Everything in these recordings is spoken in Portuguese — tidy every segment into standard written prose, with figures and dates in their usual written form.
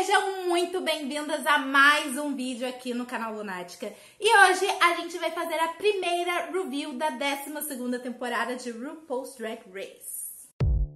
Sejam muito bem-vindas a mais um vídeo aqui no canal Lunática. E hoje a gente vai fazer a primeira review da 12ª temporada de RuPaul's Drag Race.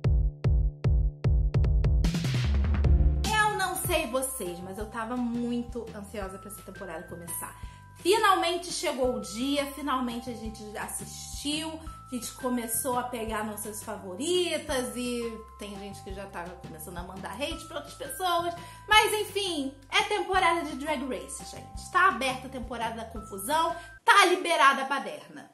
Eu não sei vocês, mas eu tava muito ansiosa pra essa temporada começar. Finalmente chegou o dia, finalmente a gente assistiu, a gente começou a pegar nossas favoritas e tem gente que já tá começando a mandar hate pra outras pessoas. Mas enfim, é temporada de Drag Race, gente. Tá aberta a temporada da confusão, tá liberada a baderna.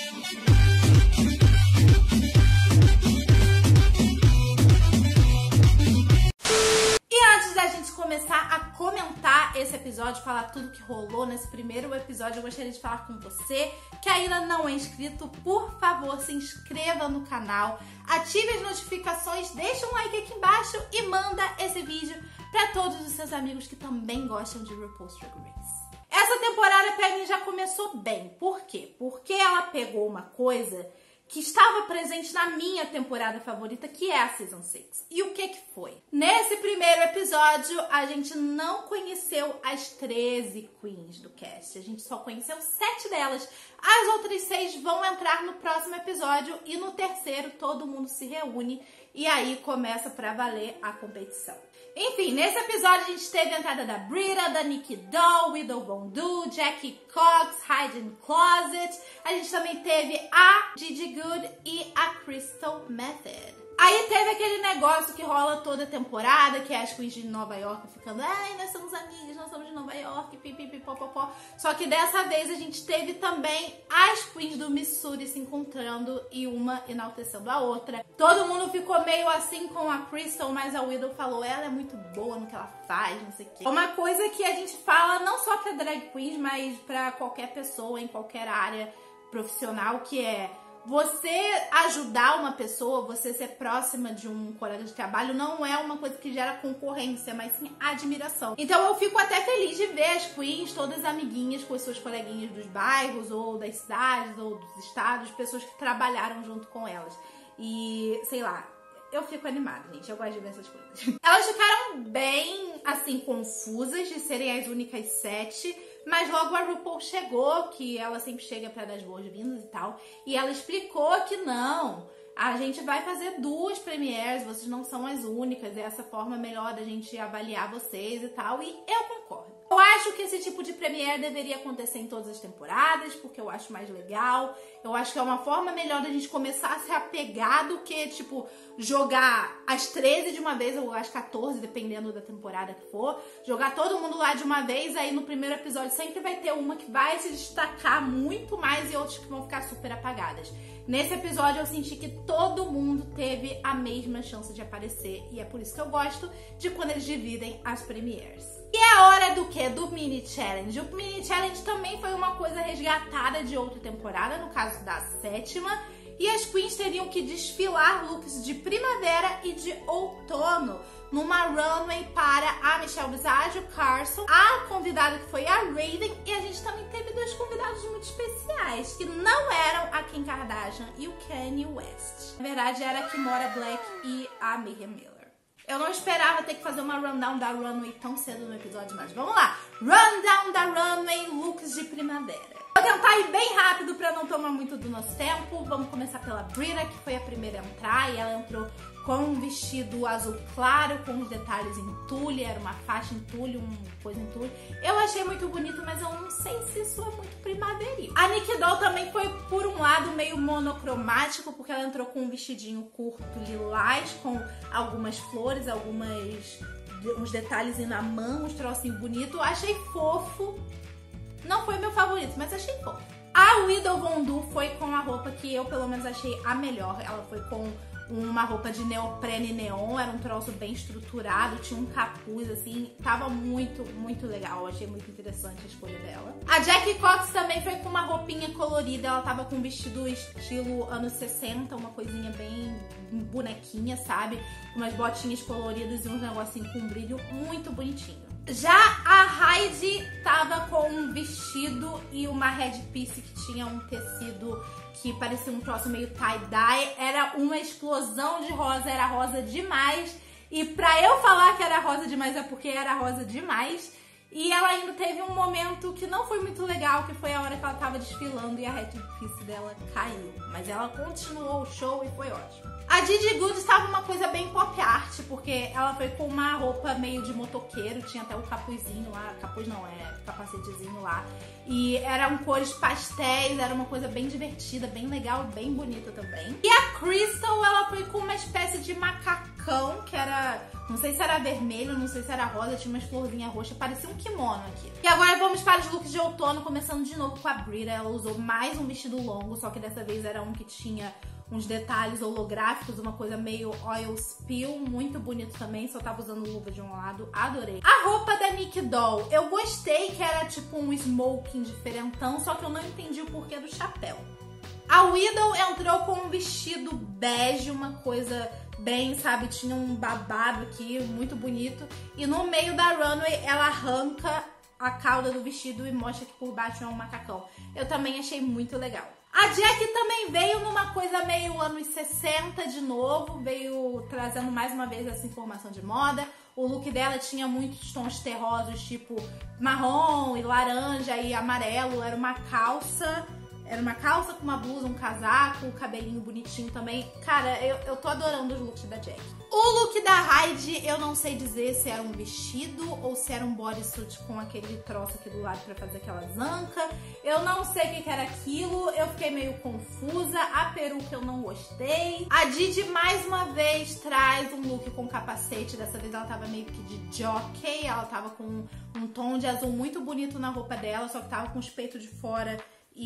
Da gente começar a comentar esse episódio, falar tudo que rolou nesse primeiro episódio, eu gostaria de falar com você que ainda não é inscrito, por favor, se inscreva no canal, ative as notificações, deixa um like aqui embaixo e manda esse vídeo para todos os seus amigos que também gostam de RuPaul's Drag Race. Essa temporada pra mim já começou bem. Por quê? Porque ela pegou uma coisa que estava presente na minha temporada favorita, que é a Season 6. E o que foi? Nesse primeiro episódio, a gente não conheceu as 13 queens do cast. A gente só conheceu 7 delas. As outras 6 vão entrar no próximo episódio e no terceiro todo mundo se reúne e aí começa pra valer a competição. Enfim, nesse episódio a gente teve a entrada da Brita, da Nikki Doll, Widow Von Du, Jackie Cox, Hidden Closet. A gente também teve a Gigi Goode e a Crystal Method. Aí teve aquele negócio que rola toda temporada, que é as queens de Nova York ficando, ai, nós somos amigas, nós somos de Nova York, pipipipopopó. Só que dessa vez a gente teve também as queens do Missouri se encontrando e uma enaltecendo a outra. Todo mundo ficou meio assim com a Crystal, mas a Widow falou, ela é muito boa no que ela faz, não sei o quê. É uma coisa que a gente fala não só pra drag queens, mas pra qualquer pessoa em qualquer área profissional, que é você ajudar uma pessoa, você ser próxima de um colega de trabalho não é uma coisa que gera concorrência, mas sim admiração. Então eu fico até feliz de ver as queens, todas amiguinhas com as suas coleguinhas dos bairros, ou das cidades, ou dos estados, pessoas que trabalharam junto com elas. E, sei lá, eu fico animada, gente. Eu gosto de ver essas coisas. Elas ficaram bem, assim, confusas de serem as únicas 7, mas logo a RuPaul chegou, que ela sempre chega pra dar as boas-vindas e tal, e ela explicou que não, a gente vai fazer 2 premieres, vocês não são as únicas, é essa forma melhor da gente avaliar vocês e tal, e eu concordo. Eu acho que esse tipo de premiere deveria acontecer em todas as temporadas, porque eu acho mais legal. Eu acho que é uma forma melhor da gente começar a se apegar do que, tipo, jogar as 13 de uma vez, ou as 14, dependendo da temporada que for. Jogar todo mundo lá de uma vez, aí no primeiro episódio sempre vai ter uma que vai se destacar muito mais e outras que vão ficar super apagadas. Nesse episódio eu senti que todo mundo teve a mesma chance de aparecer, e é por isso que eu gosto de quando eles dividem as premieres. E é hora do quê? Do Mini Challenge. O Mini Challenge também foi uma coisa resgatada de outra temporada, no caso da 7ª, e as queens teriam que desfilar looks de primavera e de outono numa runway para a Michelle Visage, o Carson, a convidada que foi a Raven, e a gente também teve 2 convidados muito especiais, que não eram a Kim Kardashian e o Kanye West. Na verdade, era a Kimora Black e a Mayhem Miller. Eu não esperava ter que fazer uma rundown da runway tão cedo no episódio, mas vamos lá! Rundown da runway, looks de primavera. Vou tentar ir bem rápido pra não tomar muito do nosso tempo. Vamos começar pela Brita, que foi a primeira a entrar, e ela entrou com um vestido azul claro, com os detalhes em tule, era uma faixa em tule, uma coisa em tule. Eu achei muito bonito, mas eu não sei se isso é muito primaveril. A Nikki Doll também foi, por um lado, meio monocromático, porque ela entrou com um vestidinho curto lilás, com algumas flores, uns detalhes na mão, uns trocinhos bonitos. Achei fofo. Não foi meu favorito, mas achei fofo. A Widow Von Du foi com a roupa que eu, pelo menos, achei a melhor. Ela foi com uma roupa de neoprene neon, era um troço bem estruturado, tinha um capuz, assim, tava muito, muito legal. Eu achei muito interessante a escolha dela. A Jackie Cox também foi com uma roupinha colorida, ela tava com um vestido estilo anos 60, uma coisinha bem bonequinha, sabe? Com umas botinhas coloridas e uns negocinhos com brilho muito bonitinho. Já a Heidi tava com um vestido e uma headpiece que tinha um tecido que parecia um troço meio tie-dye. Era uma explosão de rosa, era rosa demais. E pra eu falar que era rosa demais, mas é porque era rosa demais. E ela ainda teve um momento que não foi muito legal, que foi a hora que ela tava desfilando e a headpiece dela caiu. Mas ela continuou o show e foi ótimo. A Gigi Goode estava uma coisa bem pop art, porque ela foi com uma roupa meio de motoqueiro, tinha até o capuzinho lá, capuz não, capacetezinho lá. E eram cores pastéis, era uma coisa bem divertida, bem legal, bem bonita também. E a Crystal, ela foi com uma espécie de macacão, que era, não sei se era vermelho, não sei se era rosa, tinha umas florzinhas roxas, parecia um kimono aqui. E agora vamos para os looks de outono, começando de novo com a Brita. Ela usou mais um vestido longo, só que dessa vez era um que tinha uns detalhes holográficos, uma coisa meio oil spill, muito bonito também, só tava usando luva de um lado, adorei. A roupa da Nick Doll, eu gostei que era tipo um smoking diferentão, só que eu não entendi o porquê do chapéu. A Widow entrou com um vestido bege, uma coisa bem, sabe, tinha um babado aqui, muito bonito, e no meio da runway ela arranca a cauda do vestido e mostra que por baixo é um macacão. Eu também achei muito legal. A Jack também veio numa coisa meio anos 60 de novo, veio trazendo mais uma vez essa informação de moda. O look dela tinha muitos tons terrosos, tipo marrom e laranja e amarelo. Era uma calça com uma blusa, um casaco, um cabelinho bonitinho também. Cara, eu tô adorando os looks da Jack. O look da Heidi, eu não sei dizer se era um vestido ou se era um bodysuit com aquele troço aqui do lado pra fazer aquela zanca. Eu não sei o que era aquilo, eu fiquei meio confusa. A peruca eu não gostei. A Didi mais uma vez traz um look com capacete. Dessa vez ela tava meio que de jockey. Ela tava com um tom de azul muito bonito na roupa dela, só que tava com os peitos de fora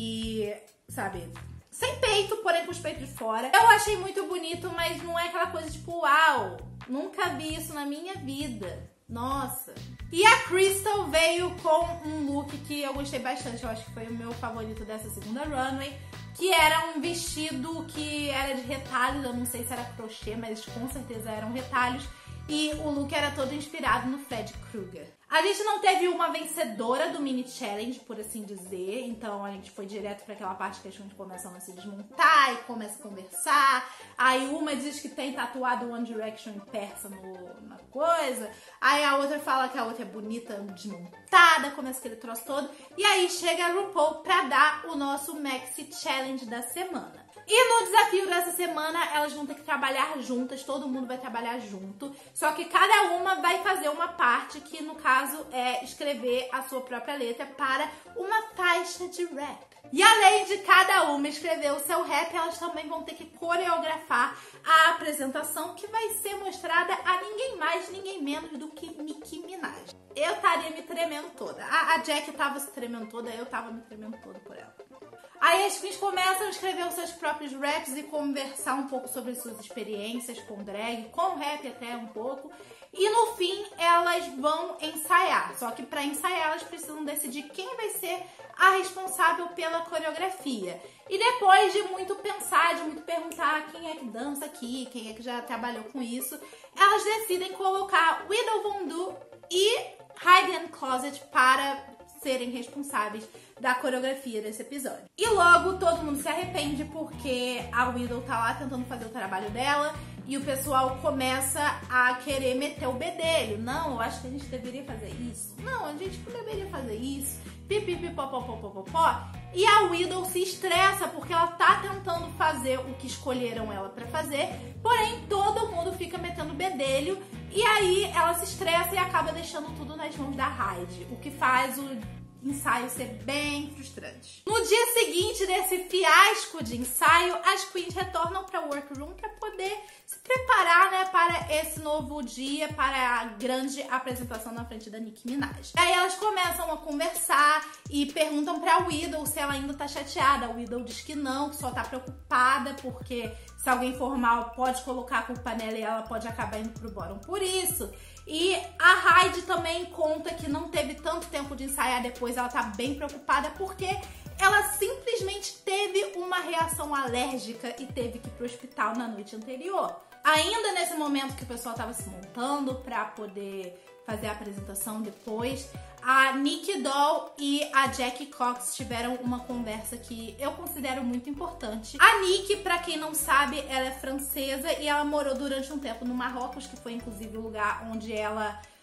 e, sabe, sem peito, porém com os peitos de fora. Eu achei muito bonito, mas não é aquela coisa tipo, uau, nunca vi isso na minha vida. Nossa. E a Crystal veio com um look que eu gostei bastante, eu acho que foi o meu favorito dessa segunda runway, que era um vestido que era de retalhos, eu não sei se era crochê, mas com certeza eram retalhos. E o look era todo inspirado no Fred Krueger. A gente não teve uma vencedora do mini challenge, por assim dizer. Então a gente foi direto para aquela parte que as gente começam a se desmontar e começa a conversar. Aí uma diz que tem tatuado One Direction em persa na coisa. Aí a outra fala que a outra é bonita, desmontada, começa aquele troço todo. E aí chega a RuPaul pra dar o nosso Maxi Challenge da semana. E no desafio dessa semana, elas vão ter que trabalhar juntas, todo mundo vai trabalhar junto, só que cada uma vai fazer uma parte que, no caso, é escrever a sua própria letra para uma faixa de rap. E além de cada uma escrever o seu rap, elas também vão ter que coreografar a apresentação que vai ser mostrada a ninguém mais, ninguém menos do que Nicki Minaj. Eu estaria me tremendo toda. A Jack tava se tremendo toda, eu tava me tremendo toda por ela. Aí as queens começam a escrever os seus próprios raps e conversar um pouco sobre suas experiências com drag, com rap até um pouco. E no fim elas vão ensaiar. Só que para ensaiar elas precisam decidir quem vai ser a responsável pela coreografia. E depois de muito pensar, de muito perguntar quem é que dança aqui, quem é que já trabalhou com isso, elas decidem colocar Widow Von Du e Hide Closet para serem responsáveis da coreografia desse episódio. E logo todo mundo se arrepende porque a Widow tá lá tentando fazer o trabalho dela e o pessoal começa a querer meter o bedelho. Não, eu acho que a gente deveria fazer isso. Não, a gente não deveria fazer isso. Pipipipopopopopopó. E a Widow se estressa porque ela tá tentando fazer o que escolheram ela pra fazer, porém todo mundo fica metendo bedelho e aí ela se estressa e acaba deixando tudo nas mãos da Heidi, o que faz o ensaio ser bem frustrante. No dia seguinte desse fiasco de ensaio, as queens retornam para o workroom para poder se preparar, né, para esse novo dia, para a grande apresentação na frente da Nicki Minaj. Aí elas começam a conversar e perguntam para a Widow se ela ainda tá chateada. A Widow diz que não, que só tá preocupada porque se alguém for mal pode colocar a culpa nela e ela pode acabar indo pro bottom por isso. E a Heidi também conta que não teve tanto tempo de ensaiar depois, ela tá bem preocupada porque ela simplesmente teve uma reação alérgica e teve que ir pro hospital na noite anterior. Ainda nesse momento que o pessoal tava se montando pra poder fazer a apresentação depois, a Nick Doll e a Jackie Cox tiveram uma conversa que eu considero muito importante. A Nick, pra quem não sabe, ela é francesa e ela morou durante um tempo no Marrocos, que foi inclusive o lugar onde ela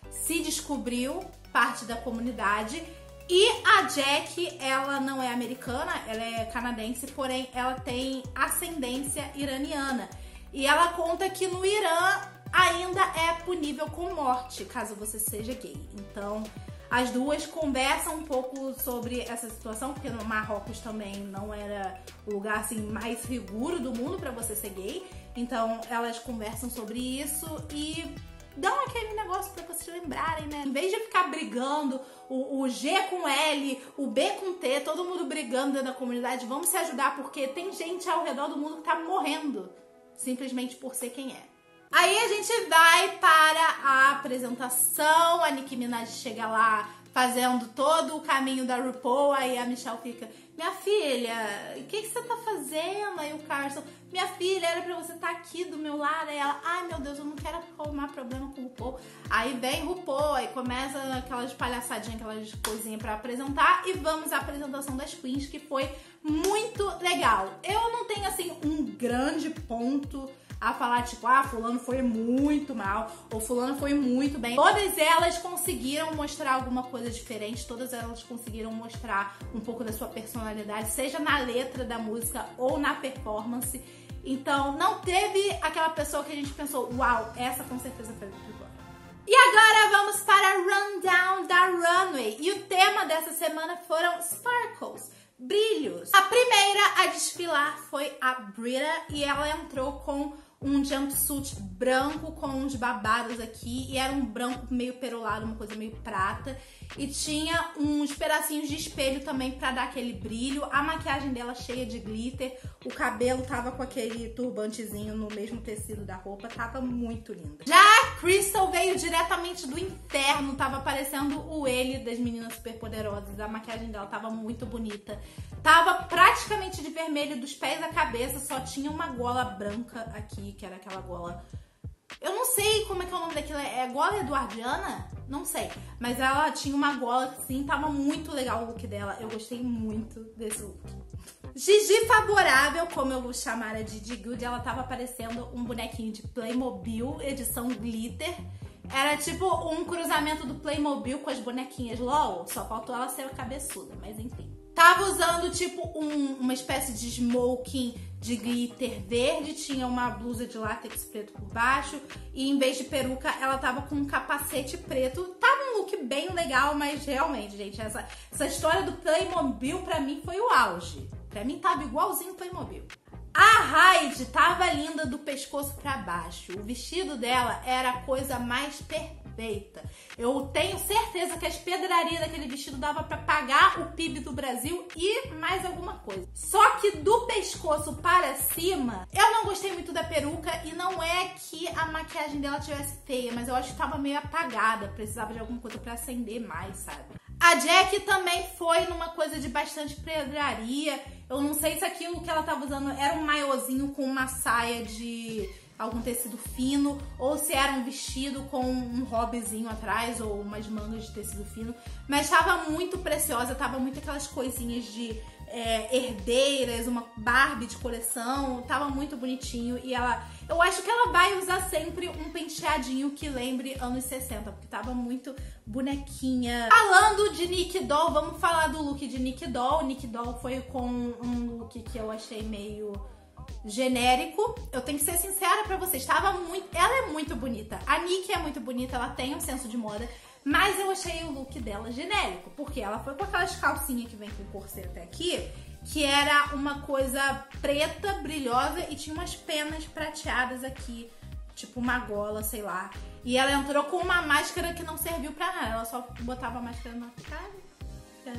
se descobriu parte da comunidade. E a Jack, ela não é americana, ela é canadense, porém ela tem ascendência iraniana. E ela conta que no Irã ainda é punível com morte, caso você seja gay. Então, as duas conversam um pouco sobre essa situação, porque no Marrocos também não era o lugar assim mais seguro do mundo para você ser gay. Então, elas conversam sobre isso e dão aquele negócio pra vocês lembrarem, né? Em vez de ficar brigando, o G com L, o B com T, todo mundo brigando dentro da comunidade, vamos se ajudar, porque tem gente ao redor do mundo que tá morrendo simplesmente por ser quem é. Aí a gente vai para a apresentação, a Nicki Minaj chega lá fazendo todo o caminho da RuPaul, aí a Michelle fica, minha filha, o que você tá fazendo? Aí o Carson, minha filha, era pra você estar aqui do meu lado. Aí ela, ai meu Deus, eu não quero arrumar problema com o RuPaul. Aí vem RuPaul, aí começa aquelas palhaçadinhas, aquelas coisinhas pra apresentar. E vamos à apresentação das queens, que foi muito legal. Eu não tenho, assim, um grande ponto a falar, tipo, ah, fulano foi muito mal, ou fulano foi muito bem. Todas elas conseguiram mostrar alguma coisa diferente, todas elas conseguiram mostrar um pouco da sua personalidade, seja na letra da música ou na performance. Então, não teve aquela pessoa que a gente pensou, uau, essa com certeza foi muito boa. E agora vamos para a rundown da runway. E o tema dessa semana foram sparkles, brilhos. A primeira a desfilar foi a Brita e ela entrou com um jumpsuit branco com uns babados aqui, e era um branco meio perolado, uma coisa meio prata, e tinha uns pedacinhos de espelho também pra dar aquele brilho. A maquiagem dela cheia de glitter, o cabelo tava com aquele turbantezinho no mesmo tecido da roupa, tava muito linda. Já a Crystal veio diretamente do inferno, tava parecendo o L das Meninas Superpoderosas, a maquiagem dela tava muito bonita. Tava praticamente de vermelho dos pés à cabeça, só tinha uma gola branca aqui, que era aquela gola... Eu não sei como é que é o nome daquilo, é gola eduardiana? Não sei, mas ela tinha uma gola assim, tava muito legal o look dela, eu gostei muito desse look. Gigi Favorável, como eu vou chamar a Gigi Good, ela tava parecendo um bonequinho de Playmobil, edição glitter. Era tipo um cruzamento do Playmobil com as bonequinhas LOL, só faltou ela ser cabeçuda, mas enfim. Tava usando tipo uma espécie de smoking de glitter verde, tinha uma blusa de látex preto por baixo e em vez de peruca ela tava com um capacete preto. Tava um look bem legal, mas realmente, gente, essa história do Playmobil pra mim foi o auge. Pra mim tava igualzinho Playmobil. A Hyde tava linda do pescoço pra baixo. O vestido dela era a coisa mais perfeita. Eu tenho certeza que as pedrarias daquele vestido dava pra pagar o PIB do Brasil e mais alguma coisa. Só que do pescoço para cima, eu não gostei muito da peruca e não é que a maquiagem dela tivesse feia, mas eu acho que tava meio apagada, precisava de alguma coisa pra acender mais, sabe? A Jack também foi numa coisa de bastante pedraria. Eu não sei se aquilo que ela tava usando era um maiôzinho com uma saia de algum tecido fino, ou se era um vestido com um hobbyzinho atrás, ou umas mangas de tecido fino. Mas tava muito preciosa, tava muito aquelas coisinhas de herdeiras, uma Barbie de coleção, tava muito bonitinho. E eu acho que ela vai usar sempre um penteadinho que lembre anos 60, porque tava muito bonequinha. Falando de Nick Doll, vamos falar do look de Nick Doll. Nick Doll foi com um look que eu achei meio genérico. Eu tenho que ser sincera pra vocês, ela é muito bonita. A Nick é muito bonita, ela tem um senso de moda, mas eu achei o look dela genérico, porque ela foi com aquelas calcinhas que vem com corset até aqui, que era uma coisa preta, brilhosa, e tinha umas penas prateadas aqui, tipo uma gola, sei lá. E ela entrou com uma máscara que não serviu pra nada, ela só botava a máscara na cara,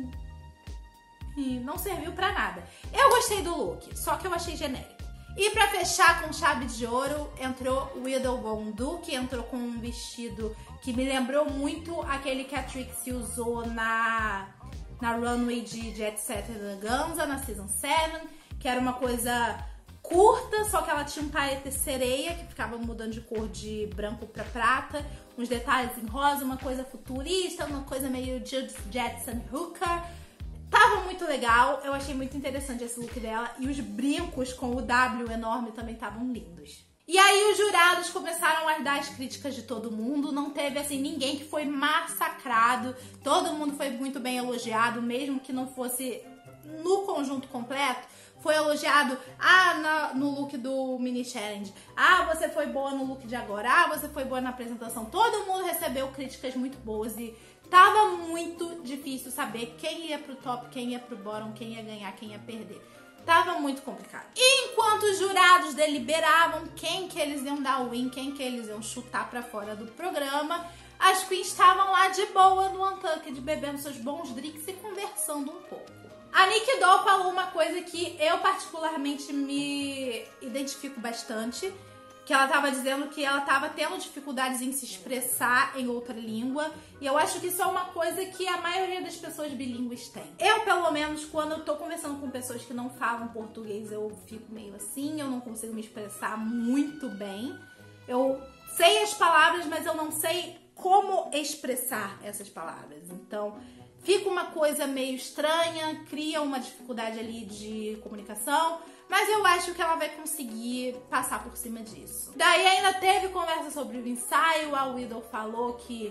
e não serviu pra nada. Eu gostei do look, só que eu achei genérico. E pra fechar com chave de ouro, entrou Widow Von'Du, que entrou com um vestido que me lembrou muito aquele que a Trixie usou na runway de Jet Set Eleganza, na Season 7, que era uma coisa curta, só que ela tinha um paetê sereia, que ficava mudando de cor de branco pra prata, uns detalhes em rosa, uma coisa futurista, uma coisa meio Jetson Hooker. Tava muito legal, eu achei muito interessante esse look dela, e os brincos com o W enorme também estavam lindos. E aí os jurados começaram a dar as críticas de todo mundo, não teve assim ninguém que foi massacrado, todo mundo foi muito bem elogiado, mesmo que não fosse no conjunto completo. Foi elogiado, no look do mini challenge, você foi boa no look de agora, você foi boa na apresentação. Todo mundo recebeu críticas muito boas e tava muito difícil saber quem ia pro top, quem ia pro bottom, quem ia ganhar, quem ia perder. Tava muito complicado. E enquanto os jurados deliberavam quem que eles iam dar win, quem que eles iam chutar pra fora do programa, as queens estavam lá de boa no Untucked, bebendo seus bons drinks e conversando um pouco. A Nick Doll falou uma coisa que eu particularmente me identifico bastante, que ela tava dizendo que ela tava tendo dificuldades em se expressar em outra língua, e eu acho que isso é uma coisa que a maioria das pessoas bilíngues tem. Eu, pelo menos, quando eu tô conversando com pessoas que não falam português, eu fico meio assim, eu não consigo me expressar muito bem. Eu sei as palavras, mas eu não sei como expressar essas palavras. Então, fica uma coisa meio estranha, cria uma dificuldade ali de comunicação, mas eu acho que ela vai conseguir passar por cima disso. Daí ainda teve conversa sobre o ensaio, a Widow falou que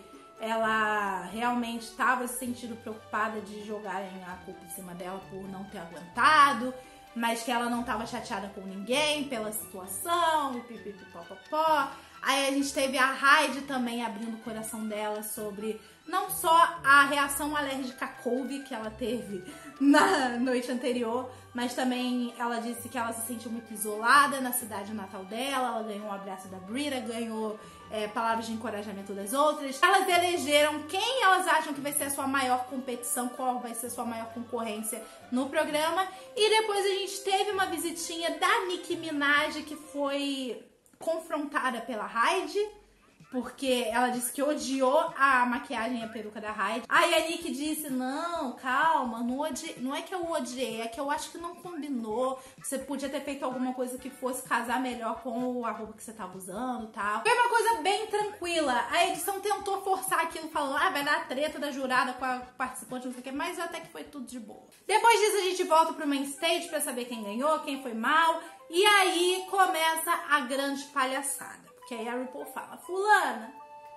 ela realmente estava se sentindo preocupada de jogarem a culpa em cima dela por não ter aguentado, mas que ela não estava chateada com ninguém pela situação, e pipipipopopó. Aí a gente teve a Heidi também abrindo o coração dela sobre não só a reação alérgica à couve que ela teve na noite anterior, mas também ela disse que ela se sentiu muito isolada na cidade natal dela, ela ganhou um abraço da Brita, ganhou palavras de encorajamento das outras. Elas elegeram quem elas acham que vai ser a sua maior competição, qual vai ser a sua maior concorrência no programa. E depois a gente teve uma visitinha da Nicki Minaj, que foi confrontada pela Heidi, porque ela disse que odiou a maquiagem e a peruca da Heidi. Aí a Nick disse, não, calma, não é que eu odiei, é que eu acho que não combinou. Você podia ter feito alguma coisa que fosse casar melhor com a roupa que você tava usando e tal. Foi uma coisa bem tranquila. A edição tentou forçar aquilo, falando, vai dar treta da jurada com a participante, não sei o que, mas até que foi tudo de boa. Depois disso a gente volta pro main stage pra saber quem ganhou, quem foi mal. E aí começa a grande palhaçada. Porque aí a RuPaul fala, fulana,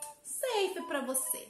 safe pra você.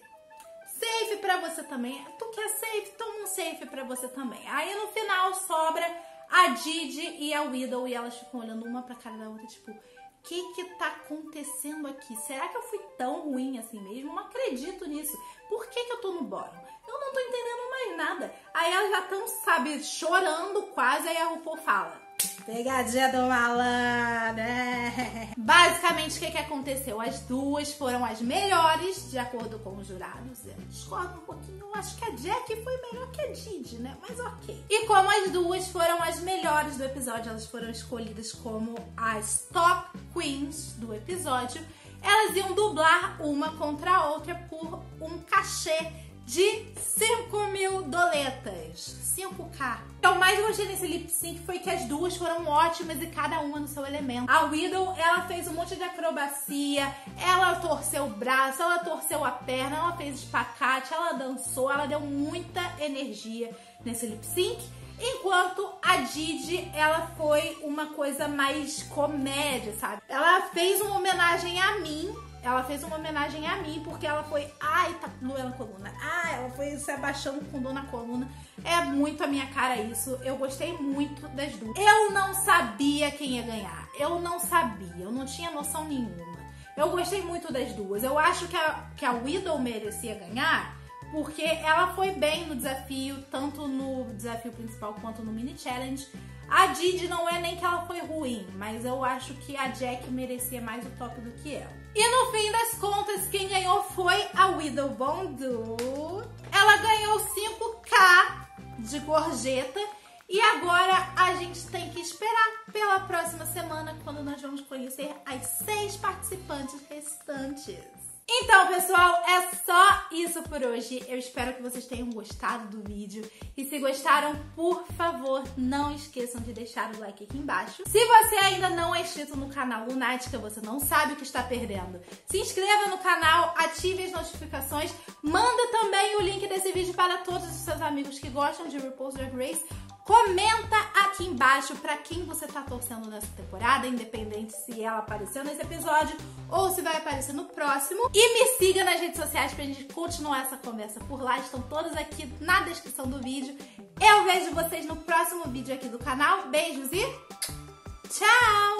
Safe pra você também. Tu quer safe? Toma um safe pra você também. Aí no final sobra a Didi e a Widow e elas ficam olhando uma pra cara da outra, tipo, o que tá acontecendo aqui? Será que eu fui tão ruim assim mesmo? Não acredito nisso. Por que eu tô no bottom? Eu não tô entendendo mais nada. Aí elas já estão, sabe, chorando quase, aí a RuPaul fala, pegadinha do malandro. Basicamente, o que aconteceu? As duas foram as melhores, de acordo com os jurados. Eu discordo um pouquinho, eu acho que a Jack foi melhor que a Didi, né? Mas ok. E como as duas foram as melhores do episódio, elas foram escolhidas como as top queens do episódio, elas iam dublar uma contra a outra por um cachê de 5.000 doletas. 5K. O que eu mais gostei nesse lip sync foi que as duas foram ótimas e cada uma no seu elemento. A Widow, ela fez um monte de acrobacia, ela torceu o braço, ela torceu a perna, ela fez espacate, ela dançou, ela deu muita energia nesse lip sync. Enquanto a Didi, ela foi uma coisa mais comédia, sabe? Ela fez uma homenagem a mim. Ela fez uma homenagem a mim, porque ela foi, tá doendo a coluna. Ela foi se abaixando com dor na coluna. É muito a minha cara isso. Eu gostei muito das duas. Eu não sabia quem ia ganhar. Eu não sabia. Eu não tinha noção nenhuma. Eu gostei muito das duas. Eu acho que a Widow merecia ganhar, porque ela foi bem no desafio, tanto no desafio principal quanto no mini challenge. A Didi não é nem que ela foi ruim, mas eu acho que a Jack merecia mais o top do que ela. E no fim das contas, quem ganhou foi a Widow Von Du. Ela ganhou 5K de gorjeta. E agora a gente tem que esperar pela próxima semana, quando nós vamos conhecer as 6 participantes restantes. Então, pessoal, é só isso por hoje. Eu espero que vocês tenham gostado do vídeo. E se gostaram, por favor, não esqueçam de deixar o like aqui embaixo. Se você ainda não é inscrito no canal Lunática, você não sabe o que está perdendo, se inscreva no canal, ative as notificações, manda também o link desse vídeo para todos os seus amigos que gostam de RuPaul's Drag Race. Comenta, aqui embaixo pra quem você tá torcendo nessa temporada, independente se ela apareceu nesse episódio ou se vai aparecer no próximo. E me siga nas redes sociais pra gente continuar essa conversa por lá. Estão todas aqui na descrição do vídeo. Eu vejo vocês no próximo vídeo aqui do canal. Beijos e tchau!